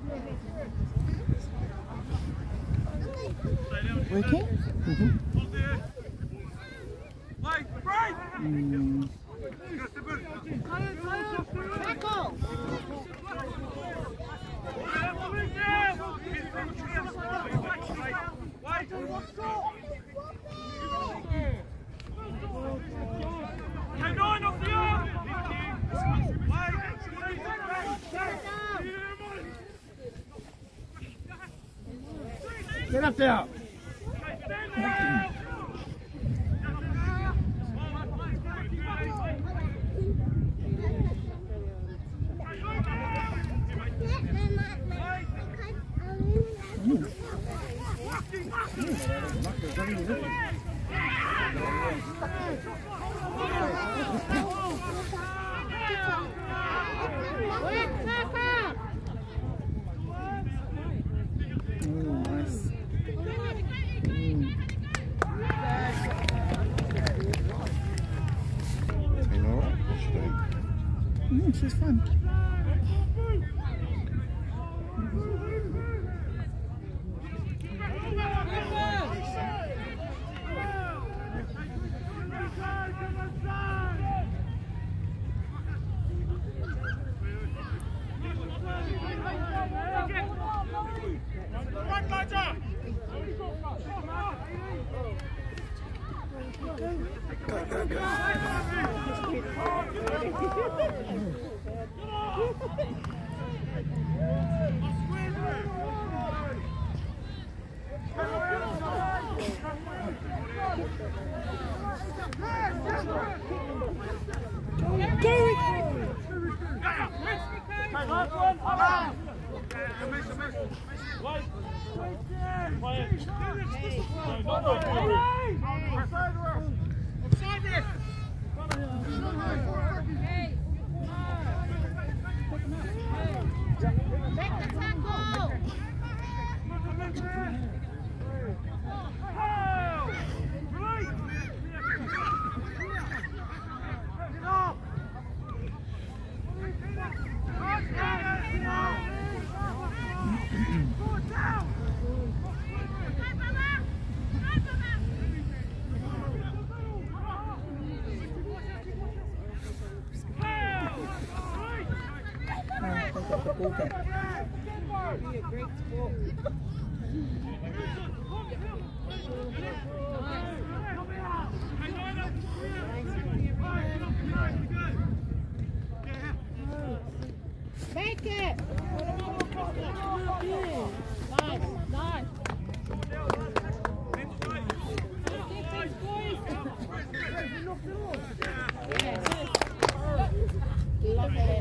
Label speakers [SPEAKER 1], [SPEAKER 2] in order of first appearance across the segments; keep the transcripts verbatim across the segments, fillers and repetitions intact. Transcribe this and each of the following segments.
[SPEAKER 1] Working? Mm-hmm. Mm.
[SPEAKER 2] Get up there!
[SPEAKER 1] Mm, she's fun. Go, go, go. Ball back.
[SPEAKER 3] Make it! Nice, nice. Love it.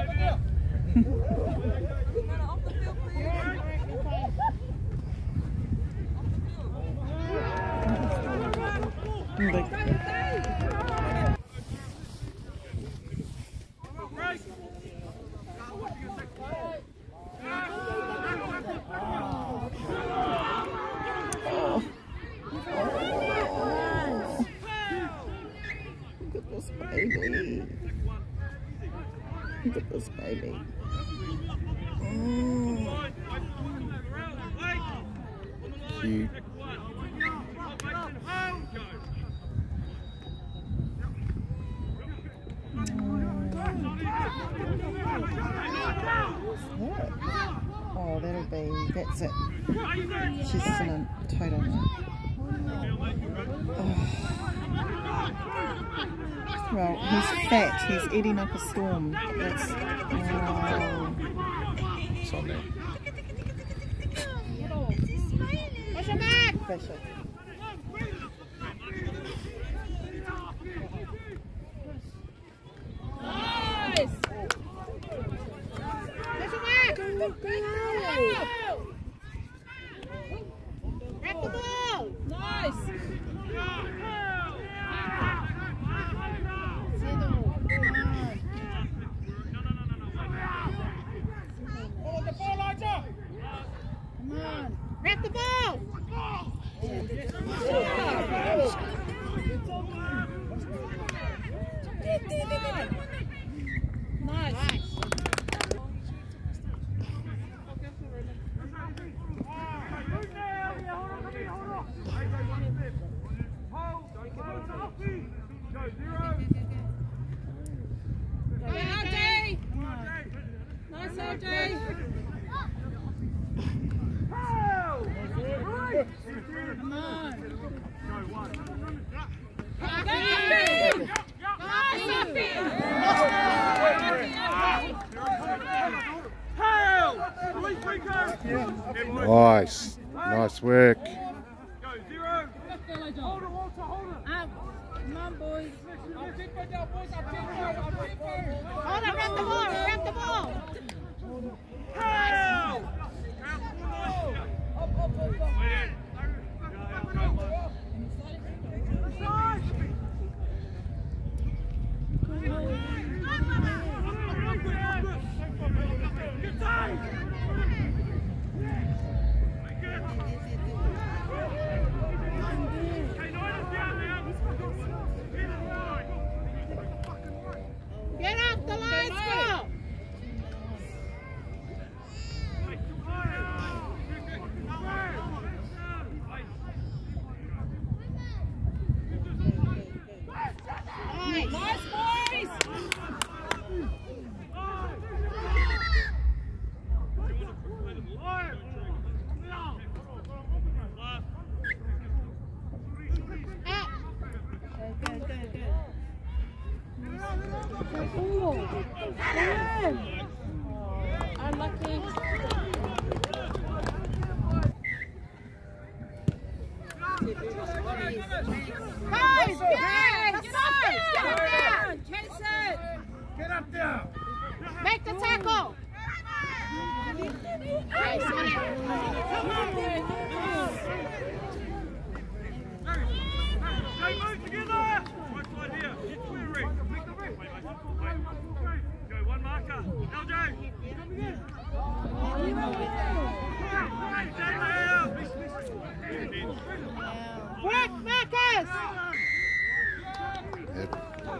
[SPEAKER 1] Look at this baby. Oh. Cute. What? Oh, that'll be, that's it. She's in a total nut. Oh. Well, he's fat, he's eating up a storm. That's, oh.
[SPEAKER 2] It's on there.
[SPEAKER 3] Push him back!
[SPEAKER 1] Fish it.
[SPEAKER 3] Nice! Push him back! Grab the ball! Nice! Come on! Grab the ball! Nice! Come on.
[SPEAKER 4] Nice. Nice work.
[SPEAKER 3] Go, zero. Hold it, Walter, hold it. Up. Come on, boys. Hold it, wrap the ball, wrap the ball. Help! Good time! Get off the line, go! Nice, nice boys! Unlucky. Guys, get up! Chase it!
[SPEAKER 2] Get up there!
[SPEAKER 3] Make the tackle! Nice. Come on, boys.
[SPEAKER 5] Hey, move together! Right side here. Get clear, Rick. Go, one marker. L J.
[SPEAKER 3] Work, Marcus!
[SPEAKER 4] Yep.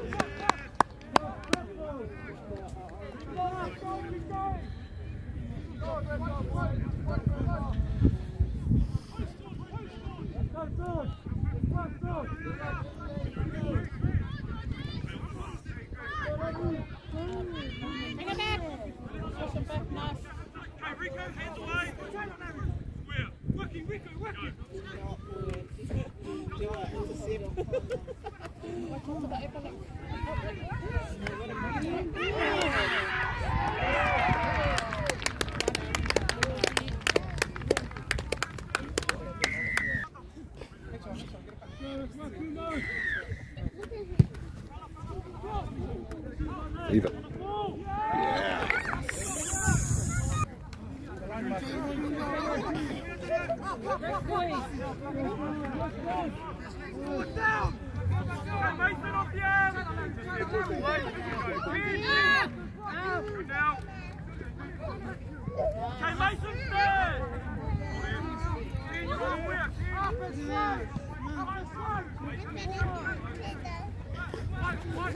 [SPEAKER 3] Bring it back. Push it back, nice.
[SPEAKER 5] Hey, Rico, hands away. Square. Working, Rico, working.
[SPEAKER 4] Leave it. Yeah.
[SPEAKER 5] Look down. Hey, Mason, off the arm. Go down. Okay, Mason, stay. In your work. Up and slow. Up and slow. Watch, watch,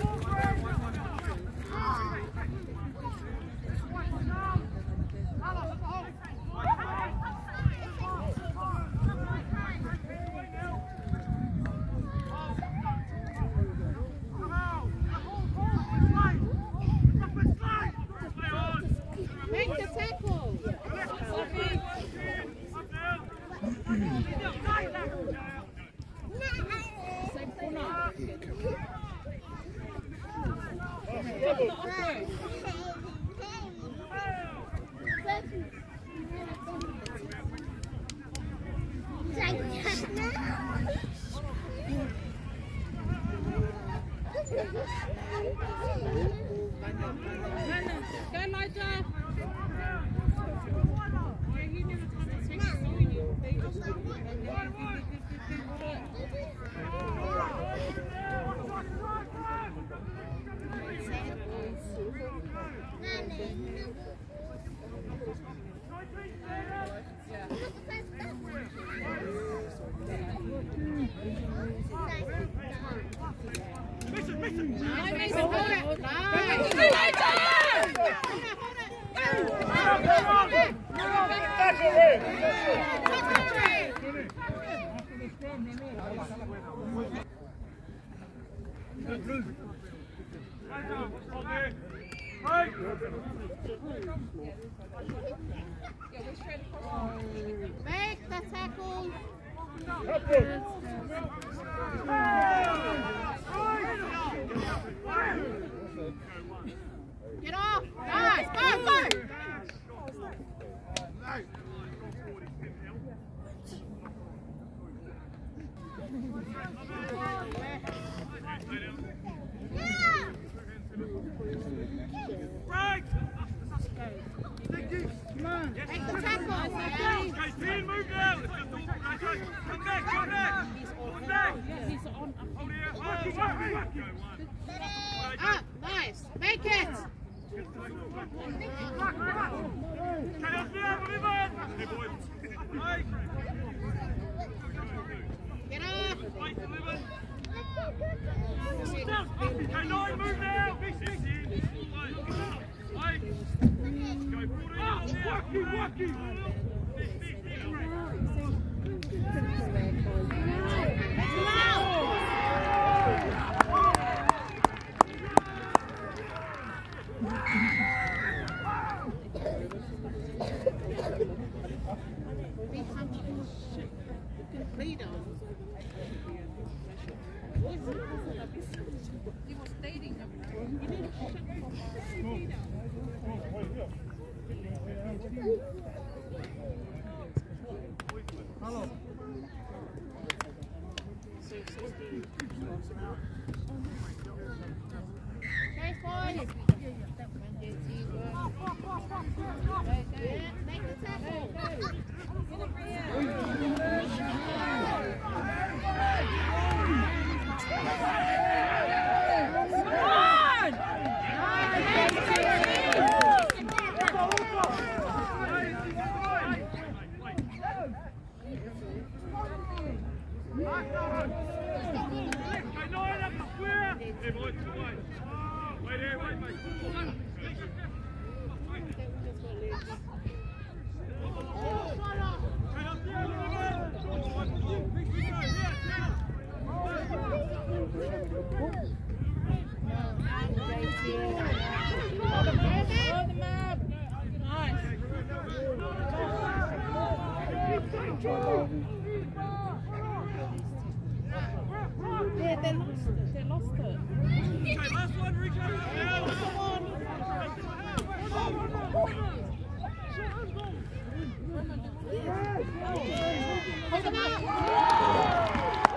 [SPEAKER 3] Make the tackle. Hey! Make the tackle. Get off. Nice. Go, go. Come on. Take the tackle.
[SPEAKER 5] Okay, team, move now. Come back, come back. Come back. Hold here. Worky, worky, worky.
[SPEAKER 3] Up. Nice. Make it.
[SPEAKER 5] Can I see out, Oliver?
[SPEAKER 3] Get up.
[SPEAKER 5] Wait, Oliver. Okay, nine, move now. Wait. Go, put it out. Worky, worky.
[SPEAKER 3] Yeah, they lost it. They lost it.
[SPEAKER 5] Okay, last one, Rico.
[SPEAKER 3] Come on. Hold them up.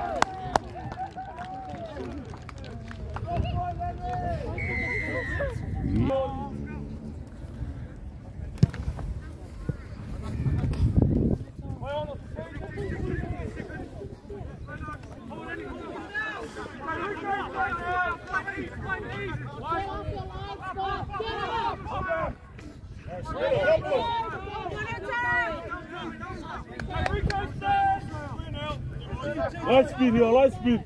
[SPEAKER 2] Light speed here, light speed.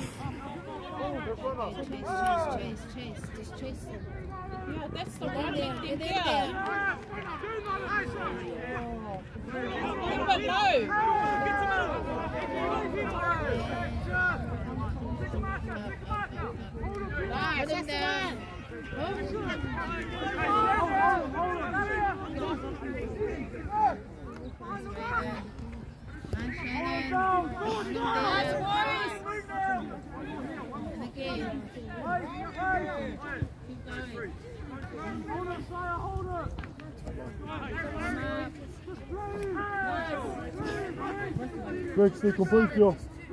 [SPEAKER 3] Chase, chase, chase, chase. Just chase them. Yeah, that's the one.
[SPEAKER 2] Greg, stay complete, yo.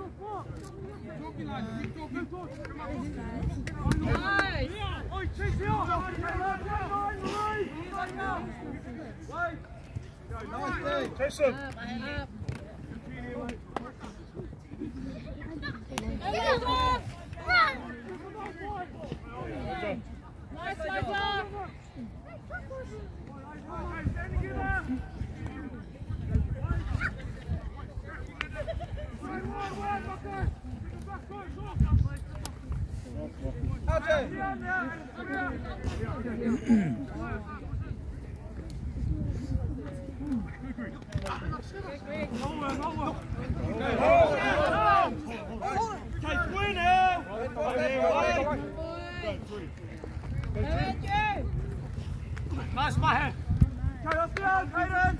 [SPEAKER 5] Nice, my head. Okay, let's go, Hayden.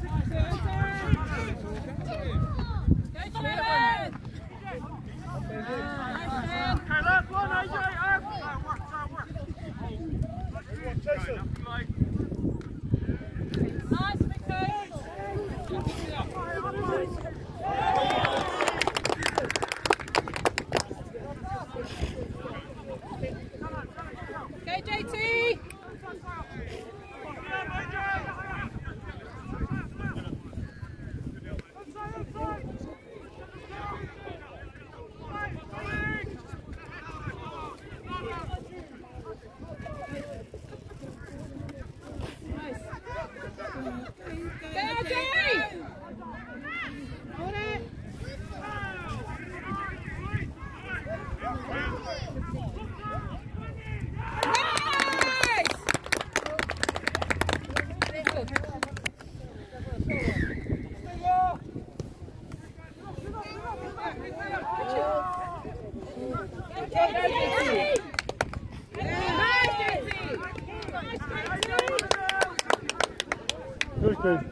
[SPEAKER 5] Okay, last one, A J. Up. Work, work, work. Jason.
[SPEAKER 3] Nice, Vicky. Okay, J T.
[SPEAKER 2] Good, good.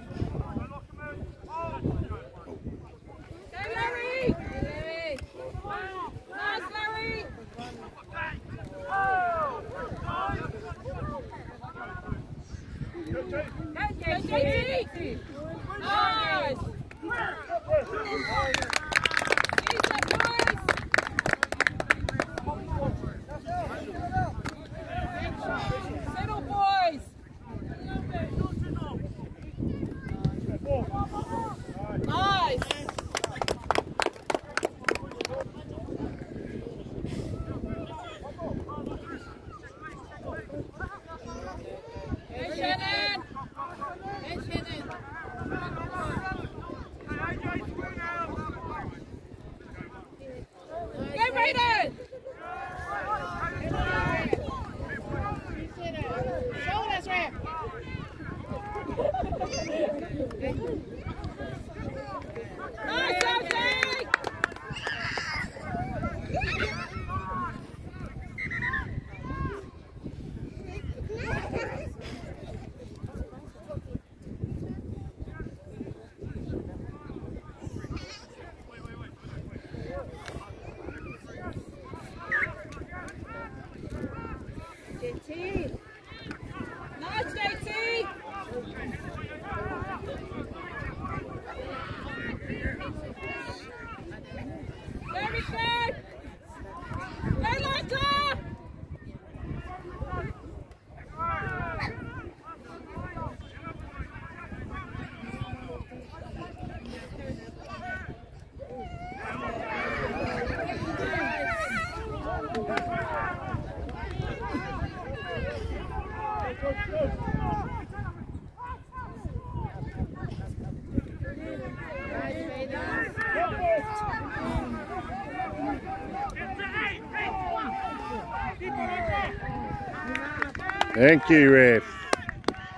[SPEAKER 4] Thank you, Ref.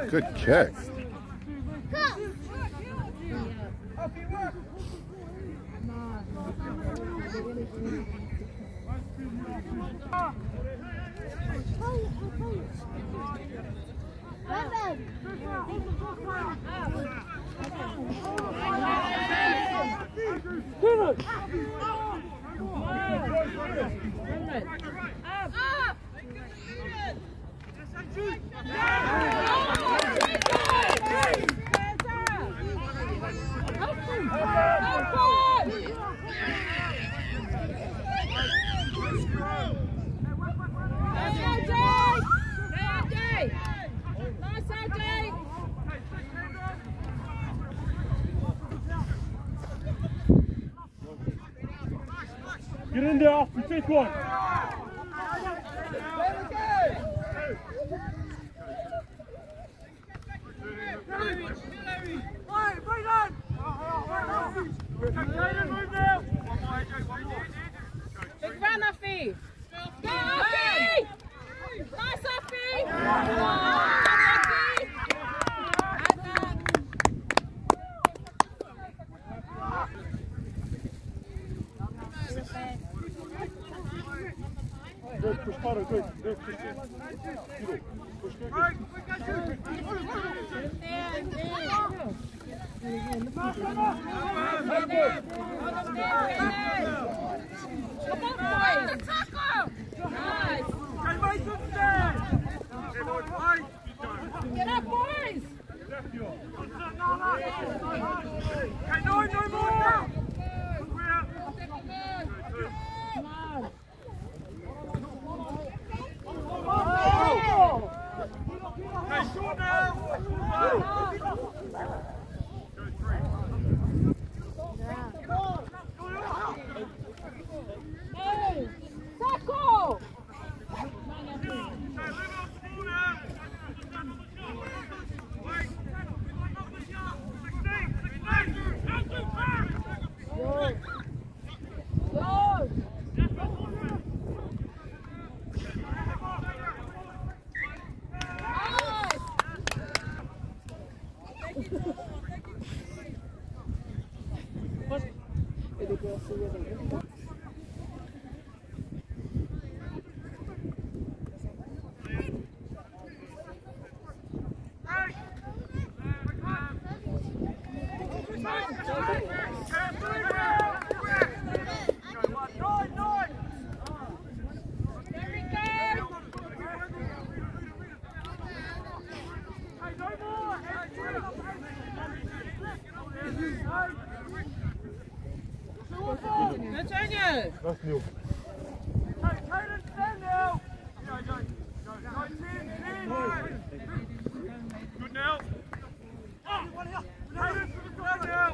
[SPEAKER 4] Good kick.
[SPEAKER 2] Get in there, Austin, take one.
[SPEAKER 3] Big run, Offie! Go, Offie! Nice, Offie! Come on,
[SPEAKER 2] Good, push harder, good, good, push it. Good, push good, good.
[SPEAKER 3] Get up, boys!
[SPEAKER 5] Hey, no, no more now! Hey, short now!
[SPEAKER 3] Hey! Tackle! Antonio!
[SPEAKER 2] That's new.
[SPEAKER 5] Good now. Hayden for the crowd now.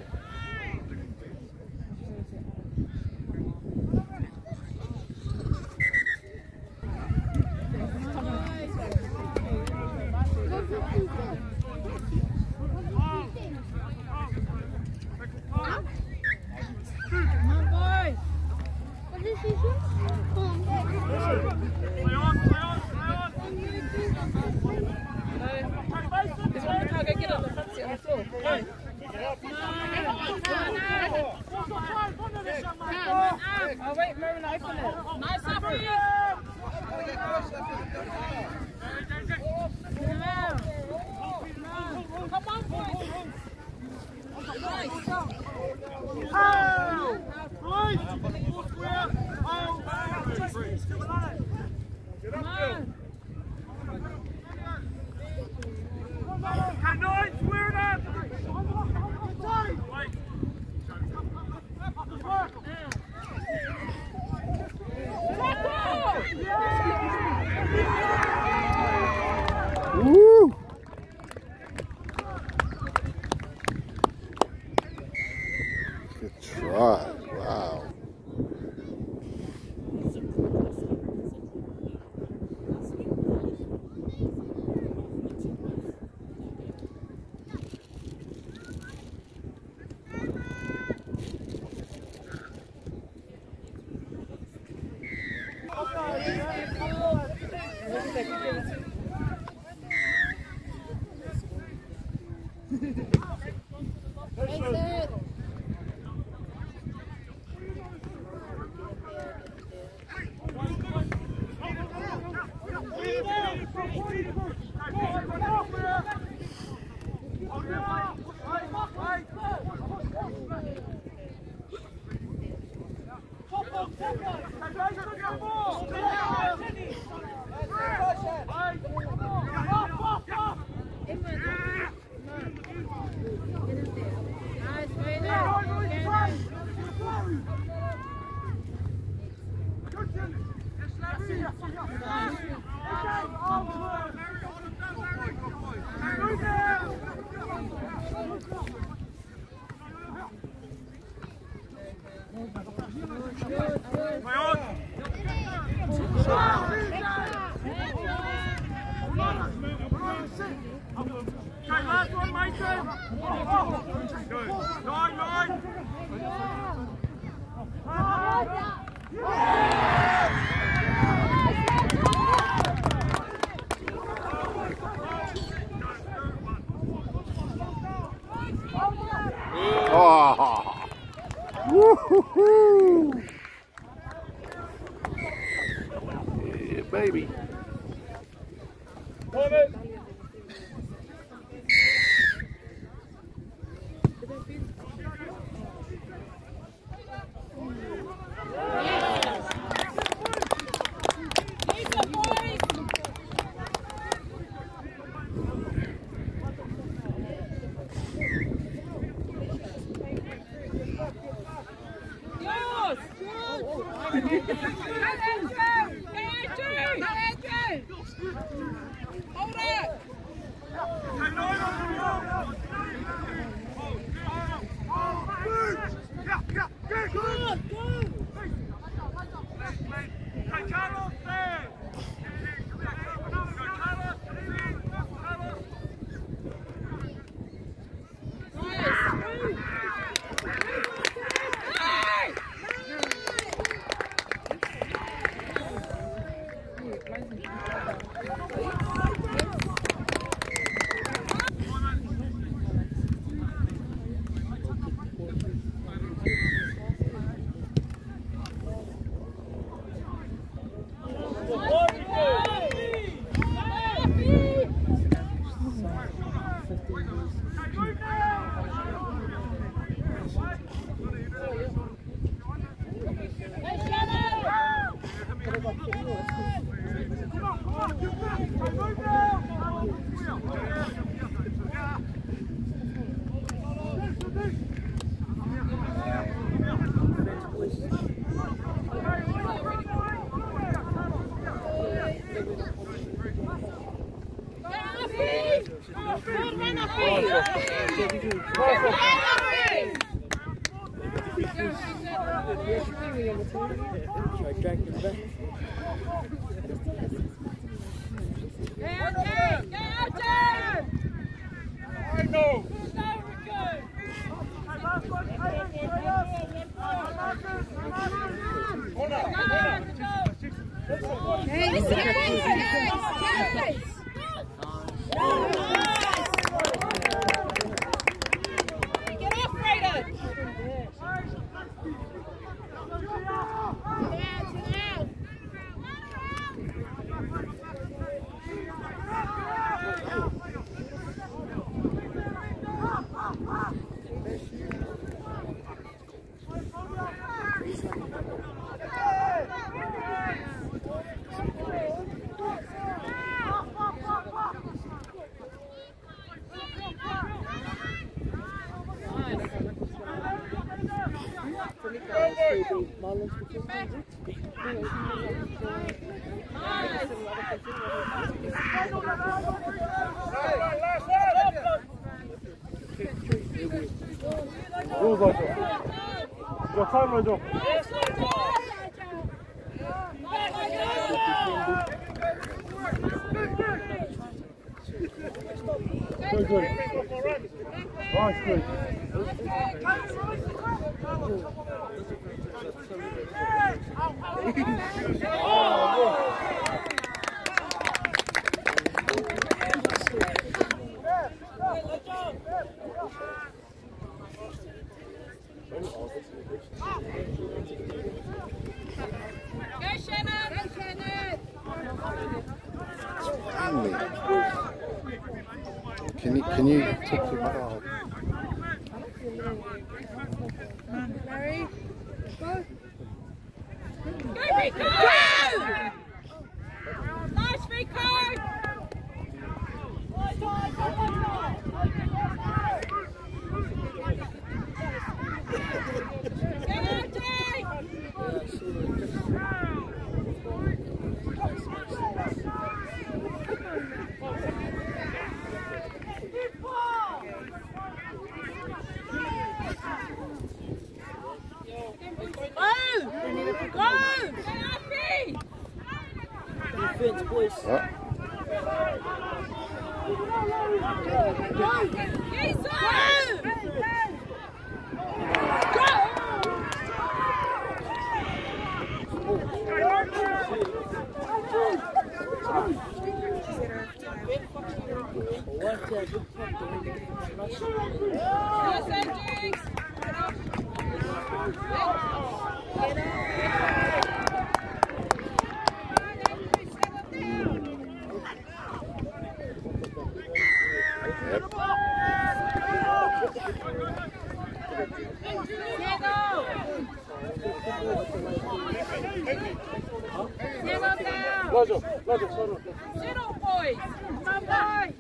[SPEAKER 3] Oh wait, Mervyn, open it. Nice effort. Come on, boys. Nice.
[SPEAKER 5] Oh! Right! Oh!
[SPEAKER 3] Come on.
[SPEAKER 5] Hey, nine, square it up! Wait.
[SPEAKER 4] Woo! Good try. Wow. Oh. Woo-hoo-hoo. Yeah, baby.
[SPEAKER 2] Good, good. Nice, good.
[SPEAKER 4] Can you, can you take your butt off?
[SPEAKER 3] Larry, go. Rico! Nice, Rico!
[SPEAKER 6] Defense, boys.
[SPEAKER 4] Yeah.
[SPEAKER 2] Lađo, lađo, stvarno.
[SPEAKER 3] Sit on, boys. Come on, boys.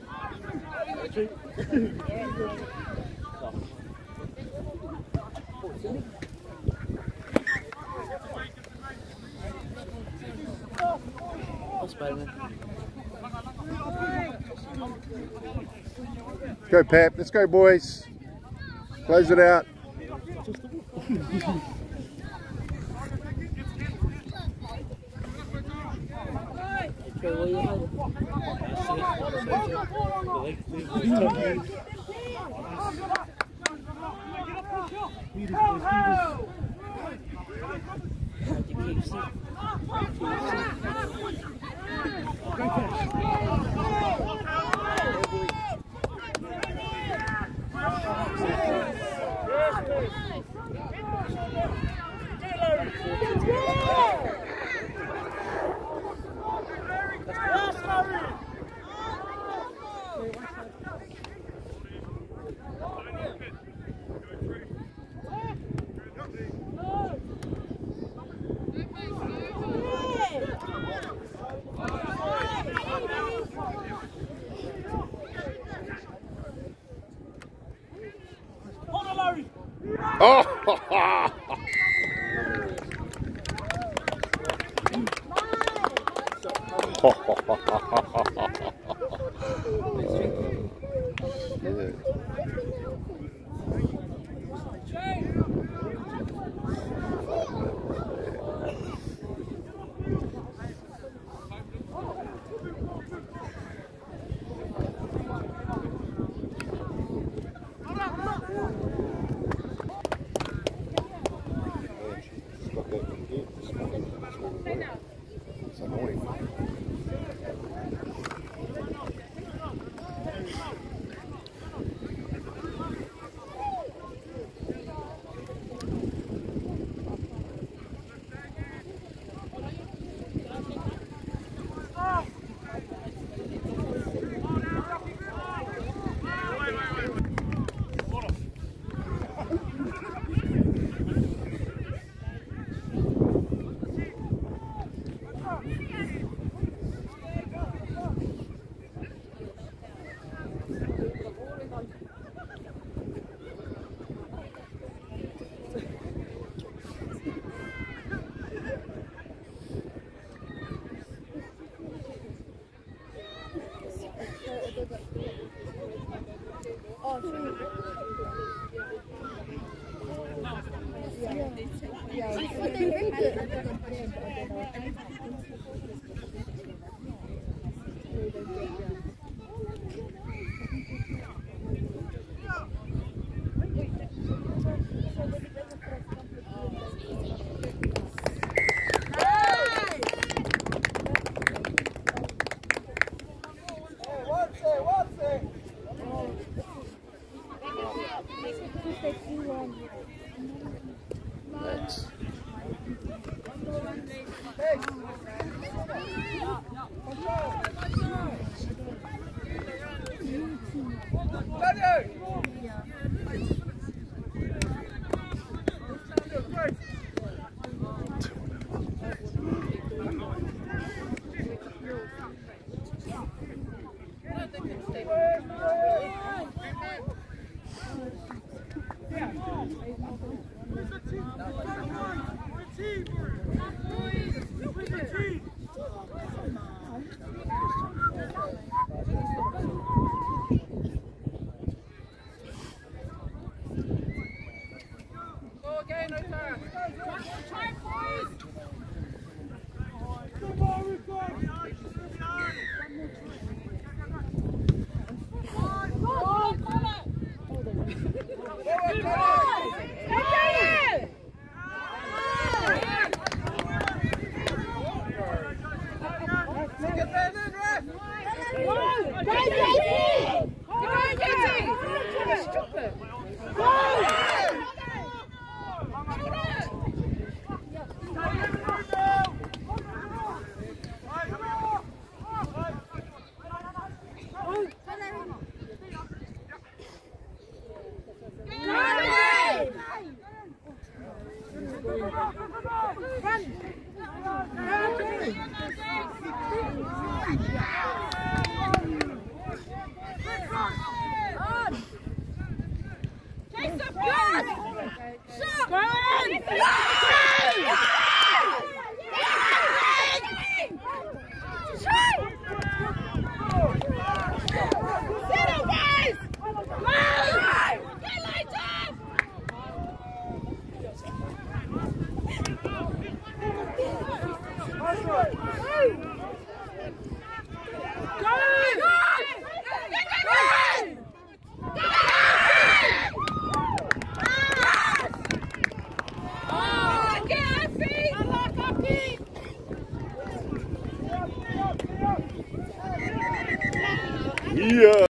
[SPEAKER 4] Let's go, Pap. Let's go, boys. Close it out. Oh! It's annoying. That's
[SPEAKER 2] Hey!
[SPEAKER 3] Go again, Otara. Try, boys.
[SPEAKER 2] Come on, we've got it. Yeah.